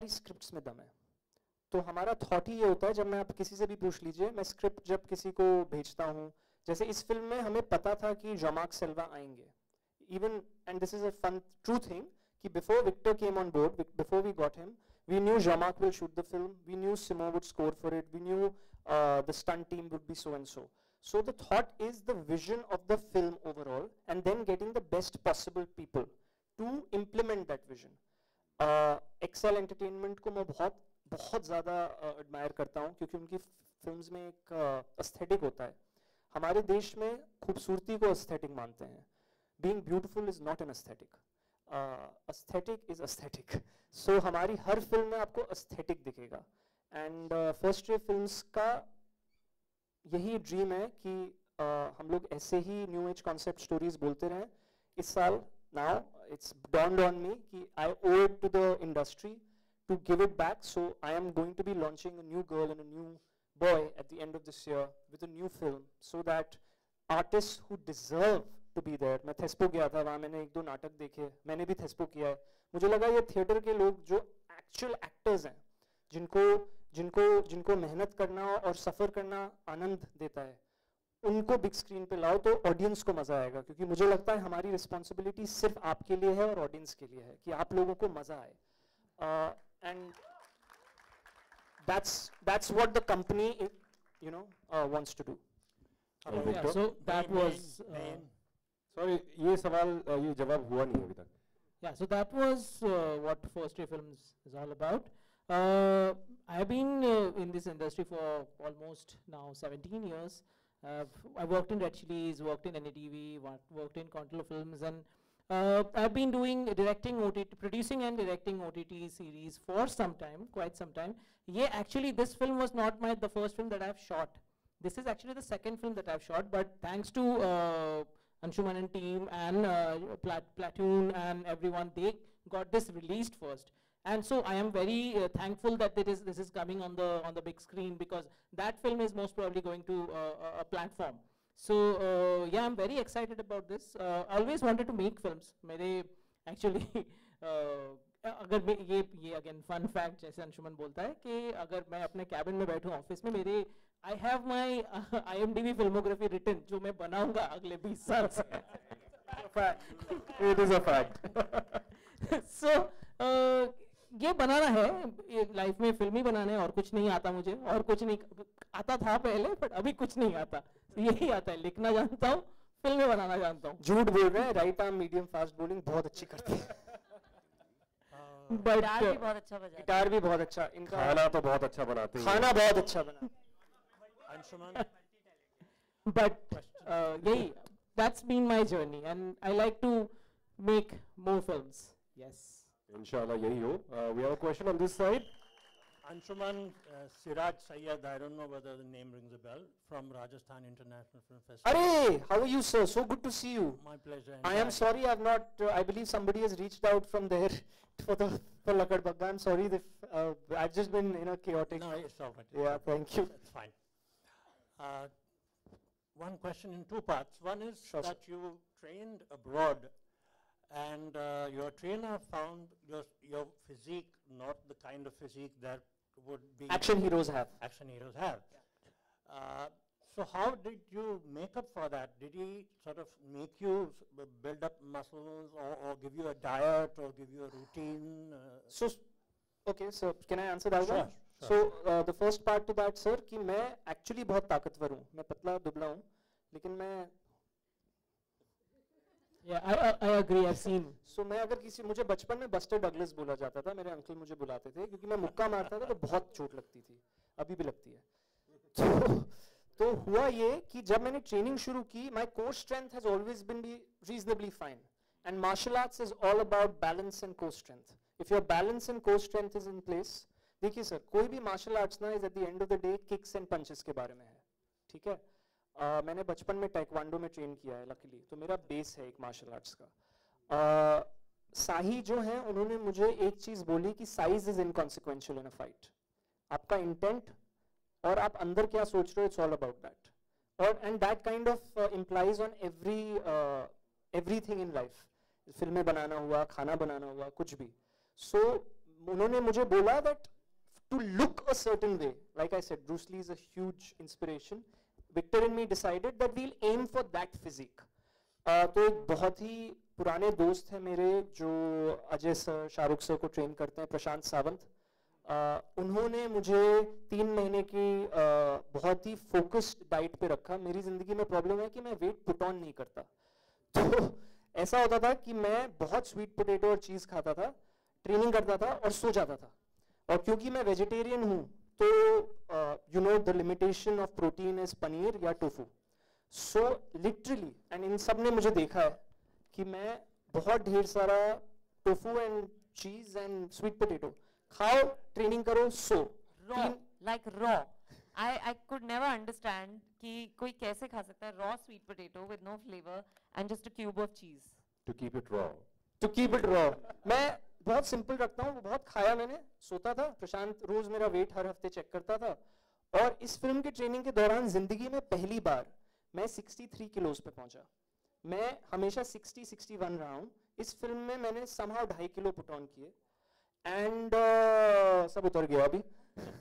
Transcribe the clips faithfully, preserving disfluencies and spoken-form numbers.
हमारी स्क्रिप्ट्स में दम है। तो हमारा थॉट ही ये होता है, जब मैं आप किसी से भी पूछ लीजिए, मैं स्क्रिप्ट जब किसी को भेजता हूँ, जैसे इस फिल्म में हमें पता था कि जॉमार्क सेल्वा आएंगे, even and this is a fun true thing कि before Victor came on board, before we got him, we knew Jean-Marc will shoot the film, we knew Simon would score for it, we knew uh, the stunt team would be so and so. So the thought is the vision of the film overall, and then getting the best possible people to implement that vision. uh, Excel Entertainment को मैं बहुत बहुत ज़्यादा admire करता हूँ, क्योंकि उनकी films में एक aesthetic होता है। हमारे देश में खूबसूरती को aesthetic मानते हैं। Being beautiful is not an aesthetic. Aesthetic is aesthetic, so हमारी हर फिल्म में आपको एस्थेटिक दिखेगा। एंड फर्स्ट रे फिल्म्स का यही ड्रीम है कि uh, हम लोग ऐसे ही न्यू एज कॉन्सेप्ट स्टोरीज बोलते रहें। इस साल now it's dawned on me कि I owe it to the industry to give it back, so I am going to be launching a new girl and a new boy at the end of this year with a new film, so that artists who deserve to be there। मैं थेस्पो गया था, वहाँ मैंने एक दो नाटक देखे, मैंने भी थेस्पो किया है। मुझे लगा ये थिएटर के लोग जो एक्चुअल एक्टर्स हैं, जिनको जिनको जिनको मेहनत करना और सफर करना आनंद देता है, उनको बिग स्क्रीन पे लाओ तो ऑडियंस को मजा आएगा। क्योंकि मुझे लगता है हमारी रिस्पॉन्सिबिलिटी सिर्फ आपके लिए है और ऑडियंस के लिए है कि आप लोगों को मजा आए। And that's that's what the company you know wants to do. So that was uh, sorry, ये सवाल ये जवाब हुआ नहीं अभी तक। Yeah, so that was uh, what First Ray Films is all about. Uh, I have been uh, in this industry for almost now seventeen years. Uh, I worked in Red Chillies, worked in N D T V, worked in Control Films, and uh, I've been doing directing, O T T, producing and directing O T T series for some time, quite some time. Yeah, actually, this film was not my the first film that I've shot. This is actually the second film that I've shot, but thanks to uh, Anshuman and team and uh, Plat Platoon and everyone, they got this released first. And so I am very uh, thankful that it is, this is coming on the on the big screen, because that film is most probably going to uh, a platform. So uh, yeah, I'm very excited about this. Uh, I always wanted to make films. मेरे actually uh, अगर मैं ये ये again fun fact, जैसे अंशुमन बोलता है कि अगर मैं अपने कैबिन में बैठूं ऑफिस में, मेरे I have my IMDb filmography written, जो मैं बनाऊंगा अगले बीस साल से। It is a fact. So uh, ये बनाना है लाइफ में, फिल्म ही बनाना है, और कुछ नहीं आता मुझे, और कुछ नहीं आता था पहले, बट अभी कुछ नहीं आता। so यही आता है, लिखना जानता हूँ, फिल्में बनाना जानता हूँ। झूठ बोल रहे हैं, right arm medium fast bowling बहुत अच्छी करते हैं। गिटार भी बहुत अच्छा बजाते हैं। गिटार भी बहुत अच्छा, इनका खाना तो बहुत अच्छा बनाते हैं। खाना बहुत अच्छा बना। Anshuman, but uh, yay, that's been my journey, and I like to make more films. Yes. Inshallah यही हो। Uh, we have a question on this side. Anshuman uh, Siraj Sayyed, I don't know whether the name rings a bell, from Rajasthan International Film Festival. Arey, how are you, sir? So good to see you. My pleasure. I am sorry I've not, uh, I believe somebody has reached out from there for the for Lakad Bagga. I'm sorry, if, uh, I've just been in a chaotic. No, it's all right. Yeah, thank you. That's fine. Uh, one question in two parts. One is Sure, that you trained abroad, and uh, your trainer found your your physique not the kind of physique that would be Action heroes have. action heroes have. Uh, so how did you make up for that? Did he sort of make you s- b- build up muscles, or, or give you a diet, or give you a routine? Uh, So, s- okay, so can I answer that Sure, one? sure. So, uh, the first part to that, sir, कि मैं actually बहुत ताकतवर हूँ, मैं पतला दुबला हूँ, लेकिन मैं Yeah, I, I, I agree. I've seen. सो मैं अगर किसी, मुझे बचपन में बस्टर डगलस बोला जाता था, मेरे अंकल मुझे बुलाते थे, क्योंकि मैं मुक्का मारता था तो बहुत चोट लगती थी, अभी भी लगती है। तो, तो हुआ ये कि जब मैंने ट्रेनिंग शुरू की, my core strength has always been be reasonably fine, and martial arts is all about balance and core strength. If your balance and core strength is in place, देखिए सर, कोई भी मार्शल आर्ट्स ना is at the end of the day kicks and punches के बारे में है, ठीक है। uh, मैंने बचपन में टाइक्वांडो में ट्रेन किया है लकीली, तो मेरा बेस है एक मार्शल आर्ट्स का। Uh, साही जो है, उन्होंने मुझे एक चीज बोली कि size is inconsequential in a fight. आपका इंटेंट और आप अंदर क्या सोच रहे हो, इट्स ऑल अबाउट दैट, और and that kind of implies on every everything in life. फिल्में बनाना हुआ, खाना बनाना हुआ, कुछ भी। सो so, उन्होंने मुझे बोला that to look a certain way, like I said, Bruce Lee is a huge inspiration. Victor and me decided that we'll aim for that physique. uh, तो एक बहुत ही पुराने दोस्त हैं मेरे जो अजय सर, शाहरुख सर को ट्रेन करते हैं, प्रशांत सावंत. uh, उन्होंने मुझे तीन महीने की uh, बहुत ही फोकस्ड डाइट पे रखा. मेरी जिंदगी में प्रॉब्लम है कि मैं वेट पुट ऑन नहीं करता. तो ऐसा होता था कि मैं बहुत स्वीट पोटैटो और चीज खाता था, ट्रेनिंग करता था और सो जाता था. और क्योंकि मैं वेजिटेरियन हूँ तो you know the limitation of protein is paneer या टोफू. सो लिटरली एंड इन सब ने मुझे देखा है कि मैं बहुत ढेर सारा tofu and cheese and sweet potato खाओ, ट्रेनिंग करो, so. raw, like raw. I I could never understand कि कोई कैसे खा सकता है raw sweet potato with no flavor and just a cube of cheese. To keep it raw. To keep it raw. मैं बहुत सिंपल रखता हूँ, वो बहुत खाया मैंने, सोता था. प्रशांत रोज मेरा वेट हर हफ्ते चेक करता था. और इस फिल्म की ट्रेनिंग के दौरान जिंदगी में पहली बार मैं तिरेसठ किलोज पे पहुंचा. मैं हमेशा साठ इकसठ रहा हूँ. इस फिल्म में मैंने समहाउ ढाई किलो पुट ऑन किए एंड uh, सब उतर गया अभी.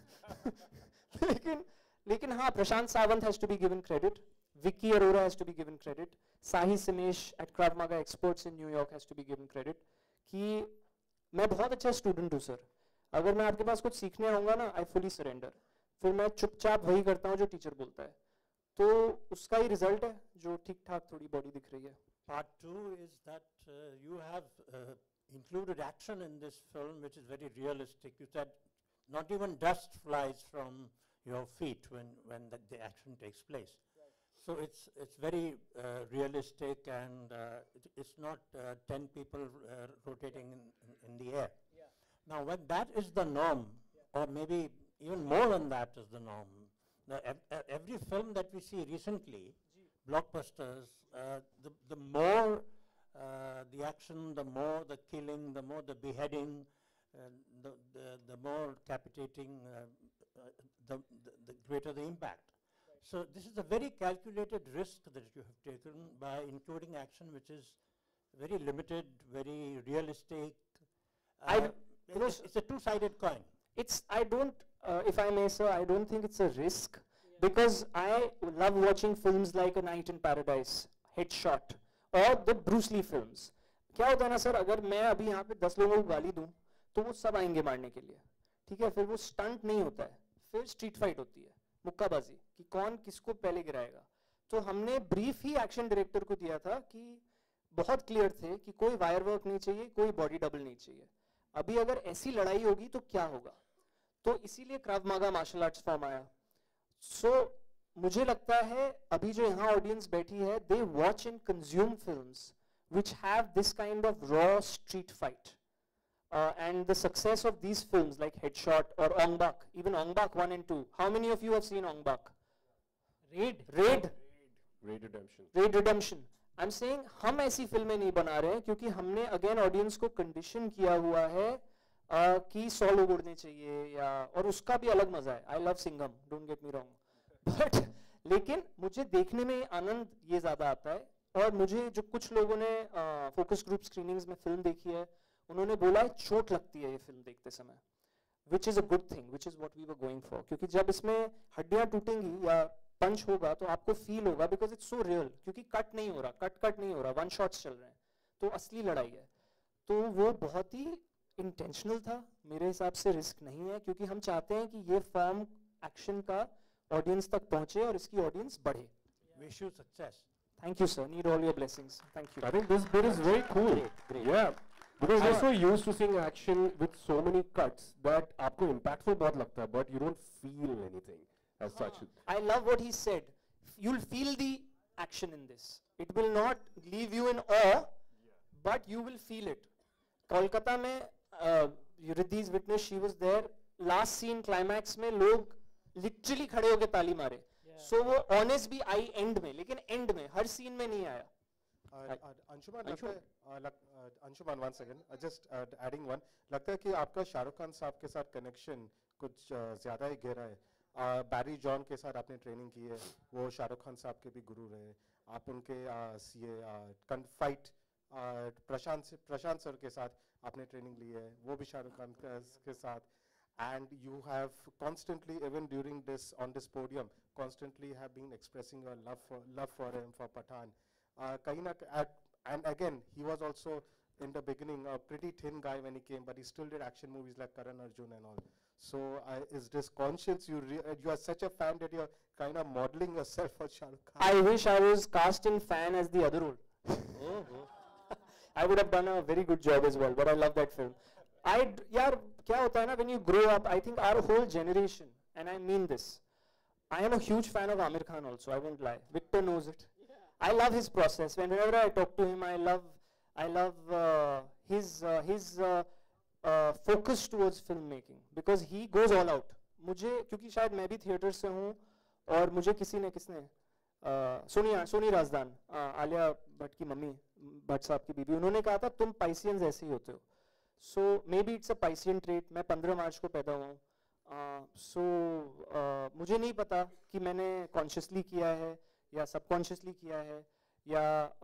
लेकिन लेकिन हाँ, Prashant Sawant has to be given credit, Vicky Arora has to be given credit, Sahi Simesh at Krav Maga Experts in New York has to be given credit कि मैं बहुत अच्छा स्टूडेंट हूँ सर. अगर मैं आपके पास कुछ सीखने आऊँगा ना, आई फुली सरेंडर. फिर मैं चुपचाप वही करता हूँ जो टीचर बोलता है. तो उसका ही रिजल्ट है जो ठीक ठाक थोड़ी बॉडी दिख रही है. Part two is that uh, you have uh, included action in this film, which is very realistic. You said not even dust flies from your feet when when the, the action takes place. So it's it's very uh, realistic, and uh, it, it's not uh, ten people uh, rotating in, in, in the air. Yeah. Now, when that is the norm, yeah. or maybe even more than that is the norm, the, ev every film that we see recently, G. blockbusters, uh, the the more uh, the action, the more the killing, the more the beheading, uh, the, the the more capitating, uh, uh, the, the the greater the impact. So this is a very calculated risk that you have taken by including action, which is very limited, very realistic. Uh, I, you know, it's, it's a two-sided coin. It's I don't, uh, if I may, sir, I don't think it's a risk, yeah. because I love watching films like A Night in Paradise, Headshot, or the Bruce Lee films. क्या होता है ना sir, अगर मैं अभी यहाँ पे दस लोगों को गाली दूं, तो वो सब आएंगे मारने के लिए. ठीक है, फिर वो स्टंट नहीं होता है, फिर स्ट्रीट फाइट होती है, मुक्काबाजी, कि कौन किसको पहले गिराएगा. तो हमने ब्रीफ ही एक्शन डायरेक्टर को दिया था कि बहुत क्लियर थे कि कोई वायर वर्क नहीं चाहिए, कोई बॉडी डबल नहीं चाहिए. अभी अगर ऐसी लड़ाई होगी तो क्या होगा. तो इसीलिए क्राव मागा मार्शल आर्ट्स फॉर्म आया. सो so, मुझे लगता है अभी जो यहाँ ऑडियंस बैठी है, they watch and consume films which have this kind of raw street fight. Uh, and the success of these films like Headshot or Ong Bak, even Ong Bak one and two. How many of you have seen Ong Bak? Raid. Raid. Raid Redemption. Raid Redemption. I'm saying हम ऐसी फिल्में नहीं बना रहे हैं क्योंकि हमने again audience को condition किया हुआ है uh, कि सौ लोग उड़ने चाहिए या, और उसका भी अलग मजा है. I love Singham, don't get me wrong. But लेकिन मुझे देखने में आनंद ये ज्यादा आता है. और मुझे जो कुछ लोगों ने फोकस ग्रुप स्क्रीनिंग्स में फिल्म देखी है, उन्होंने बोला है चोट लगती है ये फिल्म देखते समय, which is a good thing, which is what we were going for. क्योंकि जब इसमें हड्डियां टूटेंगी या पंच होगा तो आपको फील होगा, बिकॉज इट्स सो रियल. क्योंकि कट नहीं हो रहा, कट कट नहीं हो रहा, वन शॉट्स चल रहे हैं, तो असली लड़ाई है. तो वो बहुत ही इंटेंशनल था. मेरे हिसाब से रिस्क नहीं है, क्योंकि हम चाहते हैं कि ये फॉर्म एक्शन का ऑडियंस तक पहुंचे और इसकी ऑडियंस बढ़े. Wish you success. Thank you, sir. Need all your blessings. Thank you. I think this bit is very cool. Great, great. Yeah, because we're so used to seeing action with so many cuts that आपको impactful बहुत लगता है, but you don't feel anything as such. I love what he said. You'll feel the action in this. It will not leave you in awe, but you will feel it. Kolkata में uh, Riddhi's witness, she was there. Last scene climax में लोग literally खड़े होके ताली मारे. So वो honest भी आई and में, लेकिन एंड में, हर सीन में नहीं आया. Anshuman, Anshuman one second, just adding one, लगता है कि आपका शाहरुख खान साहब के साथ कनेक्शन कुछ ज्यादा ही गहरा है. बैरी जॉन के साथ आपने ट्रेनिंग की है, वो शाहरुख खान साहब के भी गुरु रहे. आप उनके ये फाइट प्रशांत प्रशांत सर के साथ आपने ट्रेनिंग ली है, वो भी शाहरुख खान के के साथ, and you have constantly, even during this, on this podium, constantly have been expressing your love for love for him, for Pathan. Uh, kahin na k- at, and again, he was also in the beginning a pretty thin guy when he came, but he still did action movies like Karan Arjun and all. So uh, is this conscious? You re- uh, you are such a fan that you're kind of modeling yourself for Shah Rukh Khan. I wish I was cast in Fan as the other role. Oh, oh. I would have done a very good job as well, but I love that film. I, yaar, kya hota hai na, when you grow up, I think our whole generation, and I mean this, I am a huge fan of Amir Khan also, I won't lie. Victor knows it. I love his process. Whenever I talk to him, I love, I love uh, his, uh, his uh, uh, focus towards filmmaking, because he goes all out. मुझे, क्योंकि शायद मैं भी theatre से हूँ, और मुझे किसी ने किसने सोनिया सोनी राजदान, आलिया भट्ट की मम्मी, भट्ट साहब की बीबी, उन्होंने कहा था तुम पाइसियंस ऐसे ही होते हो. So maybe it's a Piscean trait. मैं पंद्रह मार्च को पैदा हुआ हूँ. सो मुझे नहीं पता कि मैंने कॉन्शियसली किया है या सबकॉन्शियसली किया है, या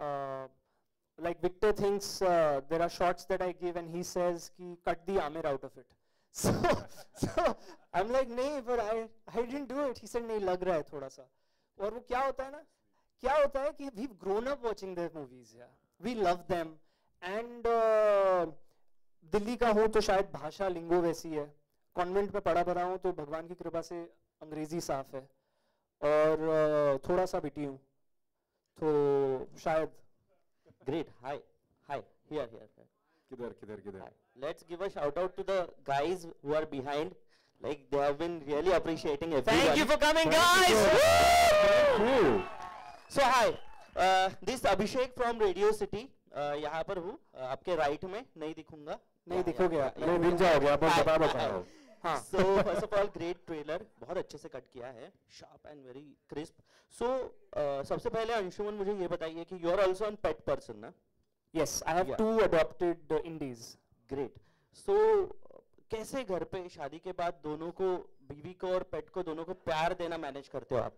like Victor thinks there are shots that I give and he says कि cut the Aamir out of it. So, so I'm like नहीं, but I I didn't do it. He said नहीं, लग रहा है थोड़ा सा. और वो क्या होता है ना, क्या होता है कि we've grown up watching their movies, yeah. We love them, and uh, Delhi का हूँ तो शायद भाषा लिंगो वैसी है. कॉन्वेंट में पढ़ा पढ़ा हूँ तो भगवान की कृपा से अंग्रेजी साफ है, और uh, थोड़ा सा बिटी हूँ तो शायद. Great. Hi. Hi. Here, here, here. किधर किधर किधर. Hi. Let's give a shout out to the guys who are behind. Like they have been really appreciating everyone. Thank you for coming, guys. Woo! So hi, uh, this Abhishek from Radio City. Uh, यहाँ पर हूँ, uh, आपके right में नहीं दिखूंगा. नहीं दिखोगे आप. नहीं दिख जाओगे आप, Hi, बता hi, बताओ. hi. हाँ. So first of all, great trailer, बहुत अच्छे से कट किया है, sharp and very crisp. So uh, सबसे पहले अंशुमन मुझे ये बताइए कि you are also a pet person, ना? Yes, I have Yeah. two adopted uh, indies. Great. So कैसे घर पे शादी के बाद दोनों को, बीवी को और पेट को, दोनों को प्यार देना मैनेज करते हो आप?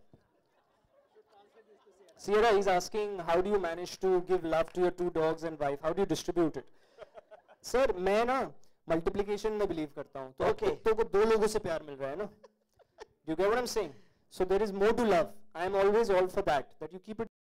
Sierra is asking, how do you manage to give love to your two dogs and wife? How do you distribute it? Sir, मैं ना multiplication में believe करता हूँ. तो Okay. कुत्तों को दो लोगों से प्यार मिल रहा है ना? You get what I'm saying? So there is more to love. I am always all for that. That you keep it